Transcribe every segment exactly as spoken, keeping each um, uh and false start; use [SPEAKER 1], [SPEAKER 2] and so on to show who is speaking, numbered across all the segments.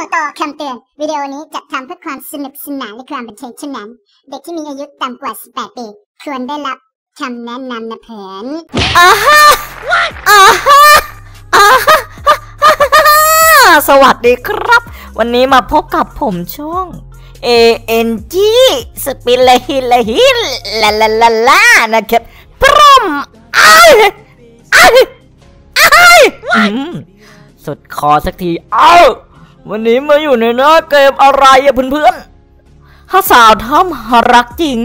[SPEAKER 1] ต่อคำเตือนวิดีโอนี้จัดทำเพื่อความสนุกสนานและความบันเทิงเท่านั้นเด็กที่มีอายุต่ำกว่าสิบแปดปีควรได้รับคำแนะนำนะเพื่อน
[SPEAKER 2] อ่าฮะอ่าฮะอ่าฮะสวัสดีครับวันนี้มาพบกับผมช่อง เอ เอ็น จี สปิลฮิลฮิลลาลาลาลานะครับพร้อมไอ้ไอ้ไอ้สุดคอสักทีเอ้าวันนี้มาอยู่ในหน้าเกมอะไรอะเพื่อนๆถ้าสาวทำรักจริง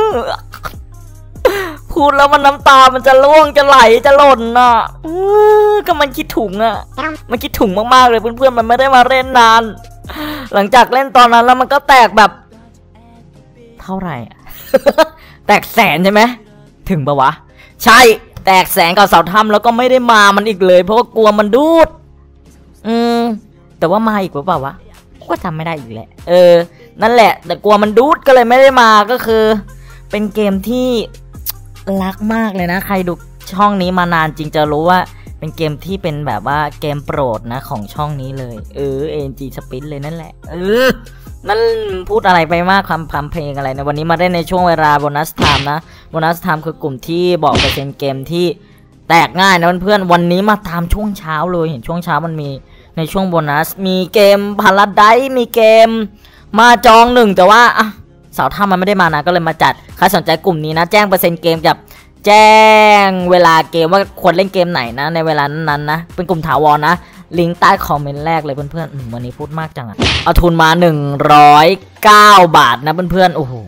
[SPEAKER 2] พูดแล้วมันน้ำตามันจะร่วงจะไหลจะหล่นน่ะก็มันคิดถุงอะมันคิดถุงมากๆเลยเพื่อนๆมันไม่ได้มาเล่นนานหลังจากเล่นตอนนั้นแล้วมันก็แตกแบบเท่าไหร่อะแตกแสนใช่ไหมถึงปะวะใช่แตกแสนกับสาวทำแล้วก็ไม่ได้มามันอีกเลยเพราะว่ากลัวมันดูดอืมแต่ว่ามาอีกหรือเปล่าวะก็จำไม่ได้อีกแหละเออนั่นแหละแต่กลัวมันดูดก็เลยไม่ได้มาก็คือเป็นเกมที่รักมากเลยนะใครดูช่องนี้มานานจริงจะรู้ว่าเป็นเกมที่เป็นแบบว่าเกมโปรดนะของช่องนี้เลยเออ เอ็น จี Spin เลยนั่นแหละเออนั่นพูดอะไรไปมากคำคำเพลงอะไรนะวันนี้มาได้ในช่วงเวลาโบนัสไทม์นะโบนัสไทม์คือกลุ่มที่บอกเปอร์เซ็นต์เกมที่แตกง่ายนะเพื่อนๆวันนี้มาตามช่วงเช้าเลยเห็นช่วงเช้ามันมีในช่วงโบนัสมีเกมพาราไดซ์มีเกมมาจองหนึ่งแต่ว่าอ่ะสาวท่ามันไม่ได้มานะก็เลยมาจัดใครสนใจกลุ่มนี้นะแจ้งเปอร์เซ็นต์เกมกับแจ้งเวลาเกมว่าควรเล่นเกมไหนนะในเวลานั้นนะเป็นกลุ่มถาวรนะลิงก์ใต้คอมเมนต์แรกเลยเพื่อนๆวันนี้พูดมากจังอะเอาทุนมาหนึ่งร้อยเก้าบาทนะเพื่อนๆโอ้โห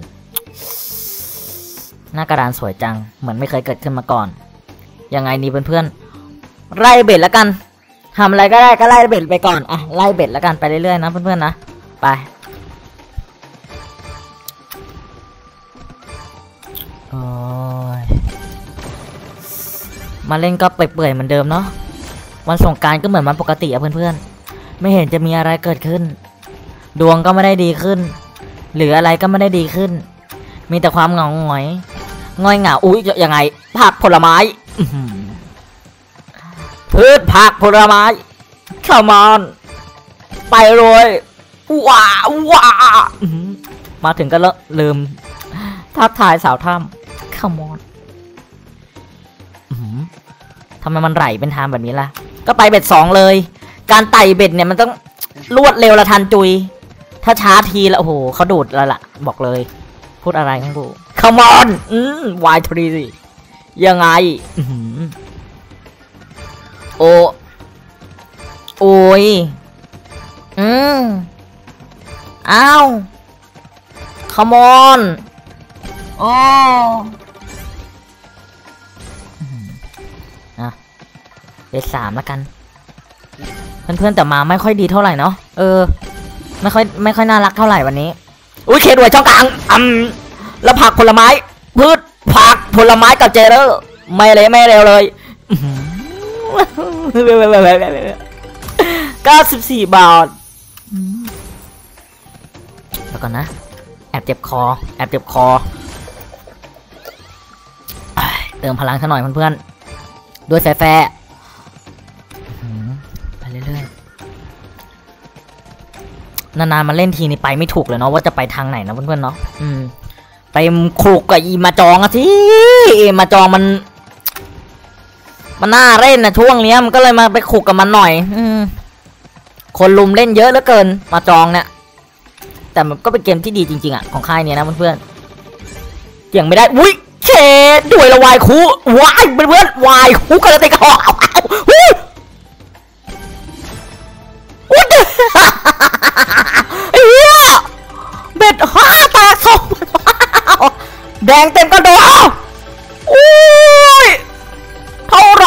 [SPEAKER 2] หน้ากระดานสวยจังเหมือนไม่เคยเกิดขึ้นมาก่อนยังไงนี่เพื่อนๆไล่เบ็ดแล้วกันทำอะไรก็ได้ก็ไล่เบ็ดไปก่อนอ่ะไล่เบ็ดแล้วกันไปเรื่อยๆนะเพื่อนๆนะไปโอ้ยมาเล่นก็เปื่อยๆเหมือนเดิมเนาะวันสงกรานต์ก็เหมือนวันปกติอะเพื่อนๆไม่เห็นจะมีอะไรเกิดขึ้นดวงก็ไม่ได้ดีขึ้นหรืออะไรก็ไม่ได้ดีขึ้นมีแต่ความเหงาหงอยง่อยเหงาอุ้ยยังไงผักผลไม้พืชผักผลไม้เข้ามอนไปเลยว้าว้ามาถึงก็ลืมทักทายสาวถ้ำเข้ามอนทำไมมันไหลเป็นทางแบบนี้ล่ะก็ไปเบ็ดสองเลยการไต่เบ็ดเนี่ยมันต้องรวดเร็วละทันจุยถ้าช้าทีแล้วโอ้โหเขาดูดแล้วล่ะบอกเลยพูดอะไรของกูเข้ามอนอืมวายทรีสิยังไงโอโอ้ยอืมอ้าวคอมอนโอ้นะเบสสามแล้วกันเพื่อนๆแต่มาไม่ค่อยดีเท่าไหร่เนาะเออไม่ค่อยไม่ค่อยน่ารักเท่าไหร่วันนี้อุ้ยเคด้วยช่องกลางอืมแล้วผักผลไม้พืชผักผลไม้กับเจเรอร์ไม่เลยไม่เร็วเลยเก้าสิบสี่บาทแล้วก่อนนะแอบเจ็บคอแอบเจ็บคอเติมพลังซะหน่อยเพื่อนๆด้วยแฟร์ไปเรื่อยๆนานๆมาเล่นทีนี่ไปไม่ถูกเลยเนาะว่าจะไปทางไหนนะเพื่อนๆเนาะอืมไปคลุกกับอีมาจองอะสิมาจองมันมันน่าเล่นนะช่วงนี้มันก็เลยมาไปขุกกับมันหน่อยอืมคนลุมเล่นเยอะเหลือเกินมาจองเนี่ยแต่มันก็เป็นเกมที่ดีจริงๆอ่ะของค่ายนี้นะเพื่อนๆเกี่ยงไม่ได้อุ้ยเคด้วยละวายคูวายเพื่อนๆวายคูกระติกคออุ้ยอุ้ยเฮียเบ็ดห้าแตกสองแดงเต็มกระโดดอุ้ยเท่าไร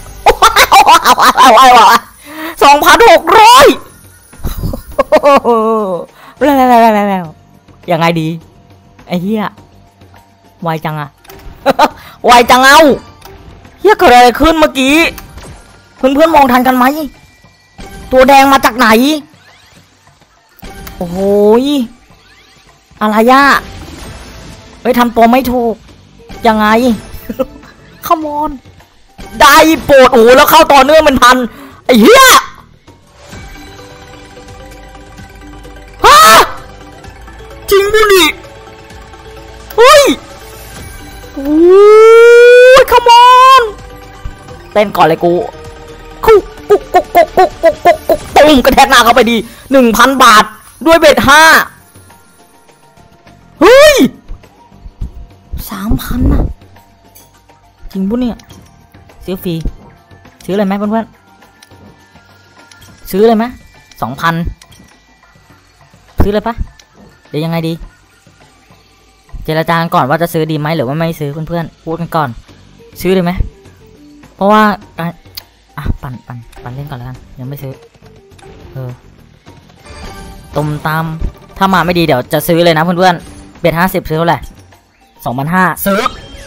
[SPEAKER 2] สองพันหกร้อยแล้วยังไงดีไอ้เหี้ยไวจังอะไวจังเอาเหี้ยเกิดอะไรขึ้นเมื่อกี้เพื่อนเพื่อนมองทันกันไหมตัวแดงมาจากไหนโอ้โหอะไรย่าเฮ้ยทำตัวไม่ถูกยังไงขมอนได้โปรดโอ้แล้วเข้าต่อเนื่องเป็นพันไอ้เหี้ยโอ้ยขมอนเต้นก่อนเลยกูกุ๊กกุ๊กกุ๊กกุ๊กกุ๊กกุ๊กกุ๊กกุ๊กตุ้มกระแทกหน้าเข้าไปดีหนึ่งพันบาทด้วยเบ็ดห้าเฮ้ยสามพันนะจริงปุ๊เนี่ยซื้อฟรีซื้อเลยไหมเพื่อนๆซื้อเลยไหมสองพันซื้อเลยปะเดี๋ยวยังไงดีเจรจาก่อนว่าจะซื้อดีไหมหรือว่าไม่ซื้อเพื่อนๆพูดกันก่อนซื้อเลยไหมเพราะว่าอ่ะปั่นปั่นปั่นเล่นก่อนแล้วกันยังไม่ซื้อเออตุ่มตามถ้ามาไม่ดีเดี๋ยวจะซื้อเลยนะเพื่อนๆเบ็ดห้าสิบซื้อเท่าไหร่สองพันห้าซื้อ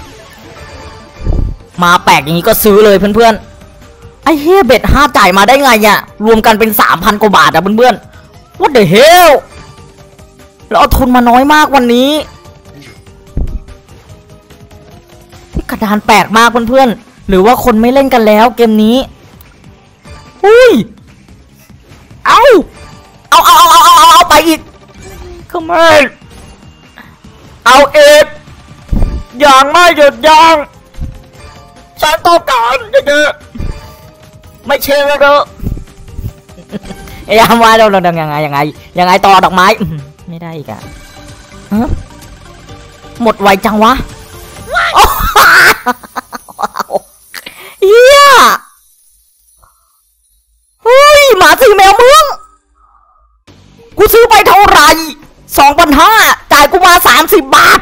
[SPEAKER 2] มาแปลกอย่างนี้ก็ซื้อเลยเพื่อนๆไอ้เฮ้ยเบ็ดห้าจ่ายมาได้ไงเนี่ยรวมกันเป็นสามพันกว่าบาทอะเพื่อนๆ What the hell แล้วเอาทุนมาน้อยมากวันนี้กระดานแปลกมากเพื่อนๆหรือว่าคนไม่เล่นกันแล้วเกมนี้อุ้ยเอาเอาเอาเอาเอาเอาเอาไปอีกเข้ามาเอาเอ็ดอย่างไม่หยุดยั้งฉันต้องการเยอะๆไม่เชื่อเลยเด้อไอ้ยามว่าเราเรายังไงยังไงยังไงต่อดอกไม้ไม่ได้อีกอะหมดไวจังวะเฮียเฮ้ยหมาซื้อแมวมึงกูซื้อไปเท่าไหร่สองพันห้าจ่ายกูมาสามสิบบาท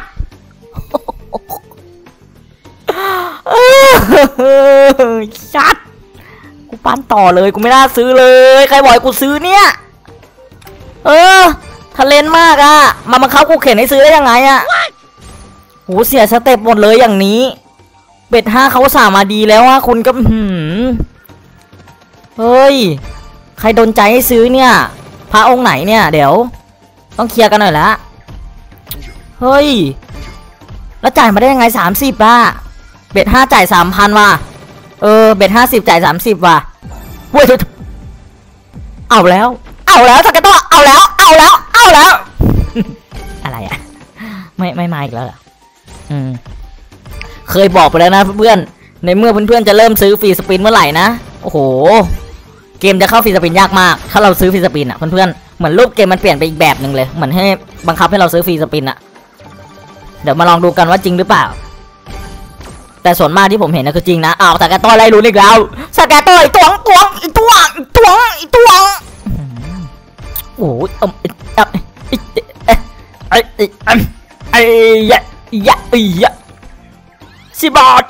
[SPEAKER 2] ชัดกูปั้นต่อเลยกูไม่น่าซื้อเลยใครบอกให้กูซื้อเนี่ยเออทะเลนมากอะมาบังคับกูเข็นให้ซื้อได้ยังไงอะโหเสียสเต็ปหมดเลยอย่างนี้เบ็ดห้าเขาสามาดีแล้วว่าคุณก็หืมเฮ้ยใครโดนใจให้ซื้อเนี่ยพระองค์ไหนเนี่ยเดี๋ยวต้องเคลียร์กันหน่อยละเฮ้ยแล้วจ่ายมาได้ยังไงสามสิบอะเบ็ดห้าจ่ายสามพันว่ะเออเบ็ดห้าสิบจ่ายสามสิบว่ะเว้ยเอาแล้วเอาแล้วสักกะตัวเอาแล้วเอาแล้วเอาแล้ว อะไรอะไม่ไม่มาอีกแล้วเหรออืมเคยบอกไปแล้วนะเพื่อนในเมื่อเพื่อนๆจะเริ่มซื้อฟรีสปินเมื่อไหร่นะโอ้โหเกมจะเข้าฟรีสปินยากมากถ้าเราซื้อฟรีสปินอ่ะเพื่อนๆเหมือนรูปเกมมันเปลี่ยนไปอีกแบบหนึ่งเลยเหมือนให้บังคับให้เราซื้อฟรีสปินอ่ะเดี๋ยวมาลองดูกันว่าจริงหรือเปล่าแต่ส่วนมากที่ผมเห็นนะคือจริงนะอ้าวสแกตต้อยไล่รู้อีกแล้วสแกตต้อยตวงตวงอีตวงอีตวงอีตวงโอ้ยอ่ะไอ้ไอ้ไอ้ไอ้ยะยะยะสิบบาท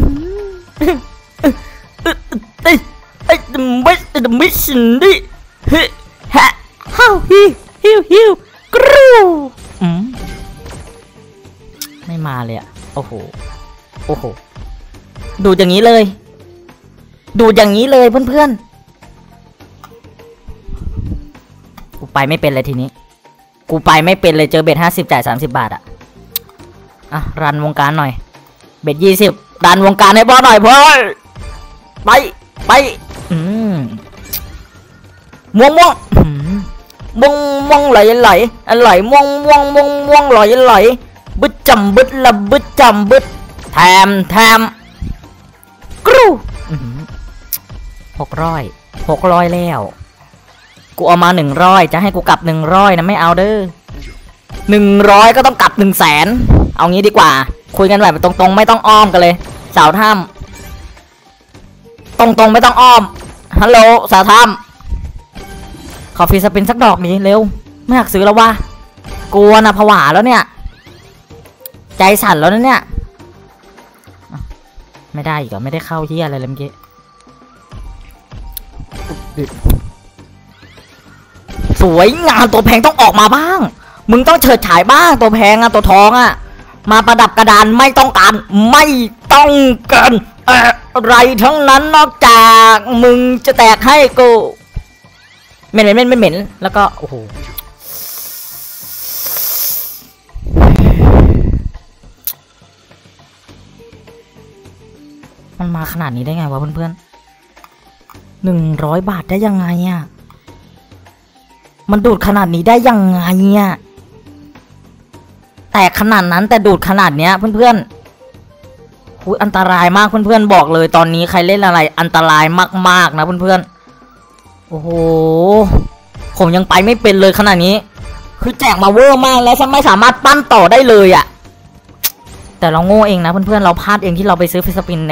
[SPEAKER 2] ไอ้ไอ้ไม่ไม่สินดิเฮ้ฮะฮิวฮิวฮิวฮิวกรูไม่มาเลยอ่ะโอ้โหโอ้โหดูอย่างนี้เลยดูอย่างนี้เลยเพื่อนๆกูไปไม่เป็นเลยทีนี้กูไปไม่เป็นเลยเจอเบ็ดห้าสิบจ่ายสามสิบบาทอ่ะอ่ะรันวงการหน่อยเบ็ดยี่สิบรันวงการให้บอสหน่อยเพื่อนไปไปอืมม่วงม่วงม่วงม่วงไหลไหลไหลม่วงม่วงม่วงม่วงไหลไหลบึดจำบึดละบึดจำบึดแถมแถมกรูหกร้อยหกร้อยแล้วกูเอามาหนึ่งร้อยจะให้กูกลับหนึ่งร้อยนะไม่เอาเด้อหนึ่งร้อยก็ต้องกลับหนึ่งแสนเอางี้ดีกว่าคุยกันแบบตรงๆไม่ต้องอ้อมกันเลยสาวถ้ำตรงๆไม่ต้องอ้อมฮัลโหลสาวถ้ำขอฟรีสปินสักดอกนี้เร็วไม่อยากซื้อแล้ววะกลัวนะผวาแล้วเนี่ยใจสั่นแล้วนะเนี่ยไม่ได้อีกเหรอไม่ได้เข้าเฮียอะไรเลยเมื่อกี้สวยงามตัวแพงต้องออกมาบ้างมึงต้องเฉิดฉายบ้างตัวแพงอะตัวทองอะมาประดับกระดานไม่ต้องการไม่ต้องการอะไรทั้งนั้นนอกจากมึงจะแตกให้กูเหม็นเหม็นเหม็นเหม็นแล้วก็โอ้โหมันมาขนาดนี้ได้ไงวะเพื่อนๆหนึ่งร้อยบาทได้ยังไงอ่ะมันดูดขนาดนี้ได้ยังไงอ่ะแตกขนาดนั้นแต่ดูดขนาดเนี้ยเพื่อนอุ้ยอันตรายมากเพื่อนๆบอกเลยตอนนี้ใครเล่นอะไรอันตรายมากๆนะเพื่อนๆโอ้โหผมยังไปไม่เป็นเลยขนาดนี้คือแจกมาเวอร์มากแล้วฉันไม่สามารถปั้นต่อได้เลยอะแต่เราโง่เองนะเพื่อนๆเราพลาดเองที่เราไปซื้อฟิสปินใน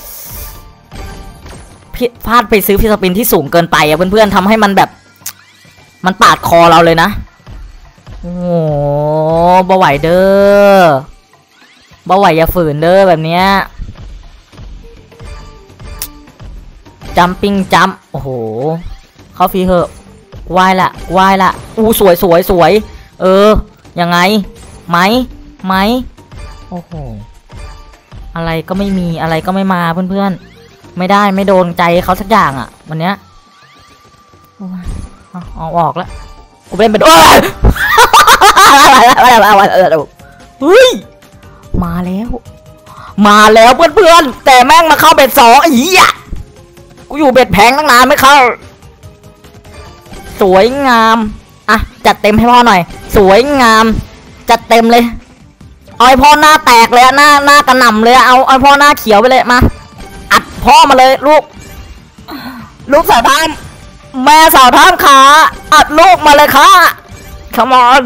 [SPEAKER 2] พลาดไปซื้อฟิสปินที่สูงเกินไปอะเพื่อนๆทำให้มันแบบมันปาดคอเราเลยนะโอ้โหบ่ไหวเด้อบ่ไหวอย่าฝืนเด้อแบบเนี้ยจัมปิ้งจัมโอ้โหเข้าฟรีเหอะวายละวายละอู้สวยสวยสวยเออยังไงไหมไหมโอ้โหอะไรก็ไม่มีอะไรก็ไม่มาเพื่อนๆไม่ได้ไม่โดนใจเขาสักอย่างอ่ะวันเนี้ยเอาออกแล้วกูเป็นเป็นโอ้ยเฮ้ยมาแล้วมาแล้วเพื่อนๆแต่แม่งมาเข้าเบ็ดสองไอ้เหี้ยกูอยู่เบ็ดแพงตั้งนานไม่เข้าสวยงามอ่ะจัดเต็มให้พ่อหน่อยสวยงามจัดเต็มเลยเอาไอ้พ่อหน้าแตกเลยหน้าหน้ากระหน่ำเลยเอาไอ้พ่อหน้าเขียวไปเลยมาอัดพ่อมาเลยลูกลูกสาวท่ามแม่สาวท่ามขาอัดลูกมาเลยค่ะ come on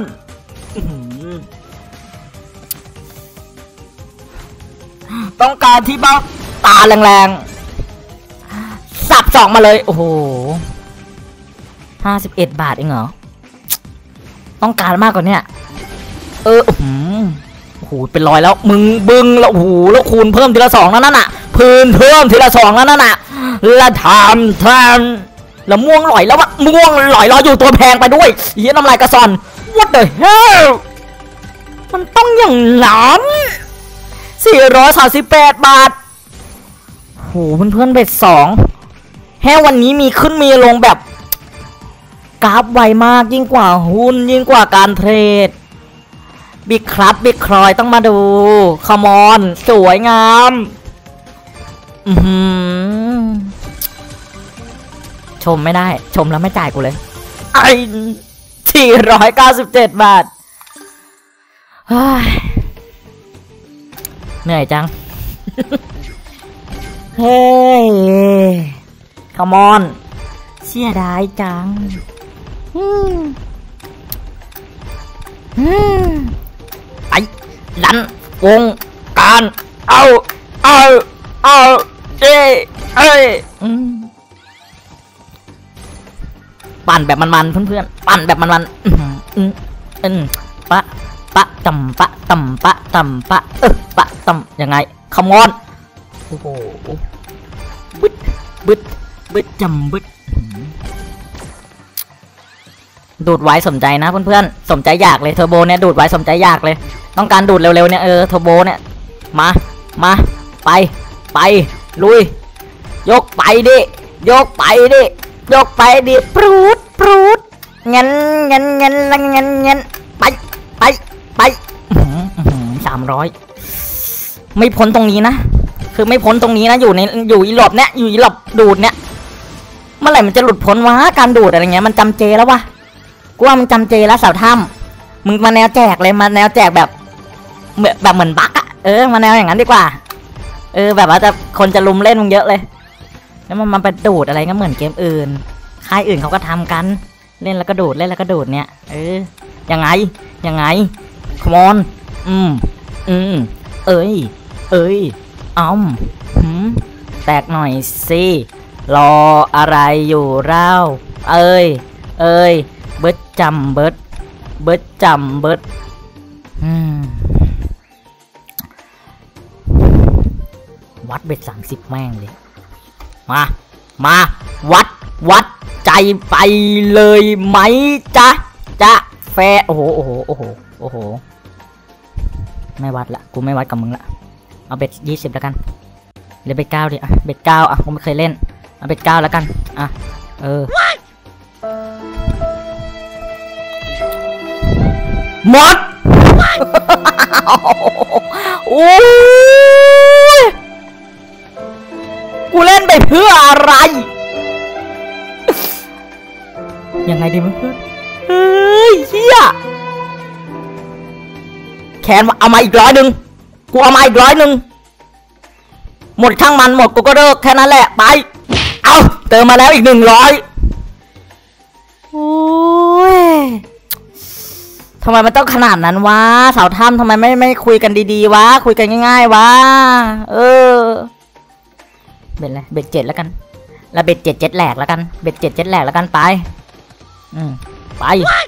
[SPEAKER 2] ต้องการที่บ้าตาแรงๆสับสองมาเลยโอ้โหห้าสิบเอ็ดบาทเองเหรอต้องการมากกว่านี้เออโอ้โหเป็นร้อยแล้วมึงบึ้งแล้วโอ้โหแล้วคูณเพิ่มทีละสองนั่นน่ะพื้นเพิ่มทีละสองนั่นน่ะละทำทำแล้วม่วงหลอยแล้ววะม่วงหลอยรออยู่ตัวแพงไปด้วยเหี้ยน้ำลายกระสอน what the hell มันต้องอย่างนั้นสี่ร้อยสามสิบแปดบาทโหเพื่อนๆเบ็ดสองแค่วันนี้มีขึ้นมีลงแบบกราฟไวมากยิ่งกว่าหุ้นยิ่งกว่าการเทรดบิ๊กครับบิ๊กครอยต้องมาดูคอมอนสวยงามอืมชมไม่ได้ชมแล้วไม่จ่ายกูเลยไอ้สี่ร้อยเก้าสิบเจ็ดบาทเหนื่อยจังเฮ้ยคอมอนเสียดายจังไอ้ดันวงการเอาเอาเอาเอ้เอ้ปั่นแบบมันๆเพื่อนๆปั่นแบบมันๆอืมอืมปะปะตำปะตำปะตำปะเออปะตำยังไงคำงอนโอ้โหบึดบึดบึดจำบึดดูดไว้สมใจนะเพื่อนๆสมใจอยากเลยเทอร์โบเนี่ยดูดไว้สมใจอยากเลยต้องการดูดเร็วๆเนี่ยเออเทอร์โบเนี่ยมามาไปไปลุยยกไปดิยกไปดิยกไปดิปรูดปรูดเงินเงินเงินละเงินเงินไปไปไปสามร้อยไม่พ้นตรงนี้นะคือไม่พ้นตรงนี้นะอยู่ในอยู่อีหลบเนี่ยอยู่อีหลบดูดเนี่ยเมื่อไหร่มันจะหลุดพ้นวะการดูดอะไรเงี้ยมันจำเจแล้ววะกูว่ามันจำเจแล้วสาวถ้ำมึงมาแนวแจกเลยมาแนวแจกแบบแบบเหมือนบักอะเออมาแนวอย่างนั้นดีกว่าเออแบบว่าจะคนจะลุมเล่นมึงเยอะเลยแล้วมันมันไปดูดอะไรก็เหมือนเกมอื่นค่ายอื่นเขาก็ทำกันเล่นแล้วก็ดูดเล่นแล้วก็ดูดเนี่ยเออยังไงยังไงคอมอนอืมอืมเอ้ยเอ้ยอ้อมหืมแตกหน่อยสิรออะไรอยู่เล่าเอ้ยเอ้ยเบิร์ดจำเบิร์ดเบิร์ดจำเบิร์ดอืมวัดเบ็ดสามสิบแม่งเลยมามาวัดวัดใจไปเลยไหมจ๊ะจ๊ะแฟโอ้โหโอ้โหโอ้โหโอ้โหไม่วัดละกูไม่วัดกับมึงละเอาเบ็ดยี่สิบแล้วกันเดี๋ยวเบ็ดเก้าดิอ่ะเบ็ดเก้าอ่ะกูไม่เคยเล่นเอาเบ็ดเก้าแล้วกันอ่ะเออหมดโอ้ยกูเล่นไปเพื่ออะไรยังไงดีมั้งเพื่อนเฮ้ยเฮียแขนเอามาอีกร้อยหนึ่งกูเอามาอีกร้อยหนึ่งหมดช่างมันหมดกูก็เลิกแค่นั้นแหละไปเอาเติมมาแล้วอีกหนึ่งร้อยโอ้ยทำไมมันต้องขนาดนั้นวะสาวถ้ำทำไมไม่ไม่คุยกันดีๆวะคุยกันง่ายๆวะเออเบ็ดอะไรเบ็ดเจ็ดแล้วกันแล้วเบ็ดเจ็ดเจ็ดแหลกแล้วกันเบ็ดเจ็ดเจ็ดแหลกแล้วกันไปอืมไป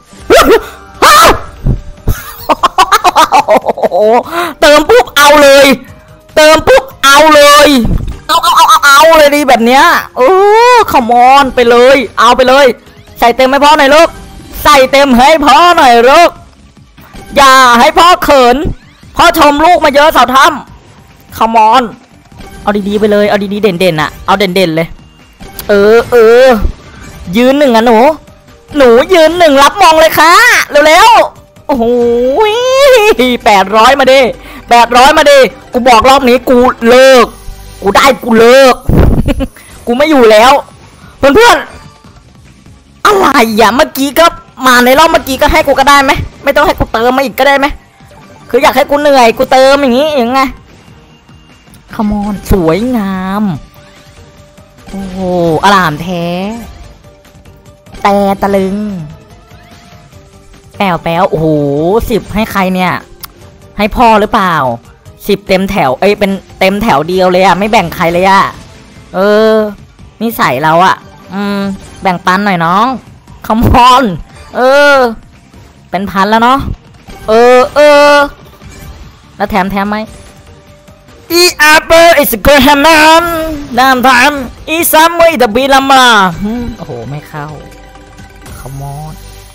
[SPEAKER 2] เติมปุ๊บเอาเลยเติมปุ๊บเอาเลยเอาเอาเอาเอาเอาเลยดีแบบเนี้ยเออขมอนไปเลยเอาไปเลยใส่เต็มให้พ่อหน่อยลูกใส่เต็มให้พ่อหน่อยลูกอย่าให้พ่อเขินพ่อชมลูกมาเยอะสาวถ้ำขมอนเอาดีๆไปเลยเอาดีๆเด่นๆอ่ะเอาเด่นๆเลยเออเออยืนหนึ่งอ่ะหนูหนูยืนหนึ่งรับมองเลยค่ะเร็วๆโอ้โหแปดร้อยมาดิแปดร้อยมาดิกูบอกรอบนี้กูเลิกกูได้กูเลิก กูไม่อยู่แล้วเพื่อนๆอะไรอ่ะเมื่อกี้ก็มาในรอบเมื่อกี้ก็ให้กูก็ได้ไหมไม่ต้องให้กูเติมมาอีกก็ได้ไหมคืออยากให้กูเหนื่อยกูเติมอย่างนี้อย่างไงขมอนสวยงามโอ้โหอลามแท้แต่ตะลึงแป๋วแป๋วโอ้โหสิบให้ใครเนี่ยให้พ่อหรือเปล่าสิบเต็มแถวเอ้ยเป็นเต็มแถวเดียวเลยอะไม่แบ่งใครเลยอะเออนิสัยเราอะอืมแบ่งปันหน่อยน้องคอมพอนเออเป็นพันแล้วเนาะเออเออแล้วแถมแถมไหมอีอาเปอร์อิสเกอร์แฮมนันน้ำทานอีซัมไม่ดับบีลามาโอ้โหไม่เข้าคอมอน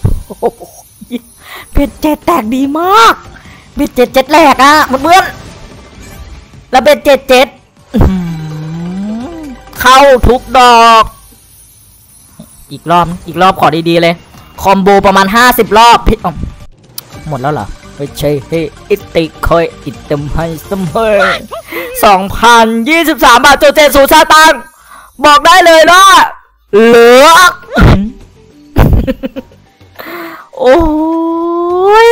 [SPEAKER 2] เบ็ดเจ็ดแตกดีมากเบ็ดเจ็ดเจ็ดแหลกอะเพื่อนๆแล้วเบ็ดเจ็ดเจ็ดเข้าทุกดอกอีกรอบอีกรอบขอดีๆเลยคอมโบประมาณห้าสิบรอบพี่อ๋อหมดแล้วเหรอไม่ใช่เฮ้อิติคอยอิตเต็มให้เสมอสองพันยี่สิบสามบาทจุดเจ็ดศูนย์สตางค์บอกได้เลยว่าเหลือโอ้ย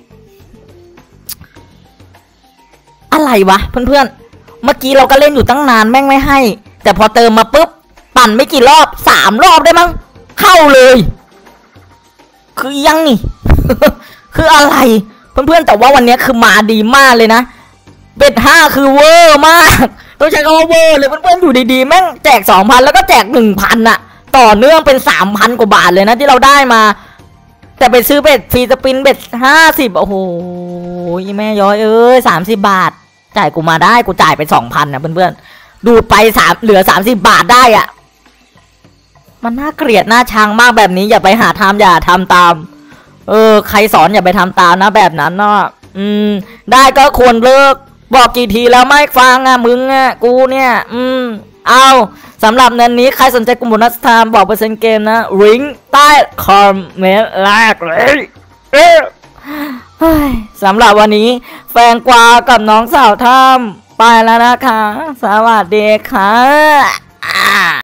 [SPEAKER 2] อะไรวะเพื่อนๆเมื่อกี้เราก็เล่นอยู่ตั้งนานแม่งไม่ให้แต่พอเติมมาปุ๊บปั่นไม่กี่รอบสามรอบได้มั้งเข้าเลยคือยังนี่ คืออะไรเพื่อนๆแต่ว่าวันนี้คือมาดีมากเลยนะเบ็ดห้าคือเวอร์มากต้องใช้คำว่าเวอร์เลยเพื่อนๆอยู่ดีๆแม่งแจกสองพันแล้วก็แจกหนึ่งพันอะต่อเนื่องเป็นสามพันกว่าบาทเลยนะที่เราได้มาแต่ไปซื้อเบ็ดฟรีสปินเบ็ดห้าสิบโอ้โหแม่ย้อยเอ้ยสามสิบบาทจ่ายกูมาได้กูจ่ายไปสองพันนะเพื่อนๆดูไปสามเหลือสามสิบบาทได้อ่ะมันน่าเกลียดน่าชังมากแบบนี้อย่าไปหาทำอย่าทำตามเออใครสอนอย่าไปทำตามนะแบบนั้นเนาะอืมได้ก็ควรเลิกบอกกี่ทีแล้วไม่ฟังอ่ะมึงอ่ะกูเนี่ยอืมเอาสำหรับเงินนี้ใครสนใจกลุ่มโบนัสไทม์บอกเปอร์เซ็นต์เกมนะลิงก์ใต้คอมเมนต์แรกเลยเอ๊ะสำหรับวันนี้แฟนกวากับน้องสาวถ้ำไปแล้วนะคะสวัสดีค่ะ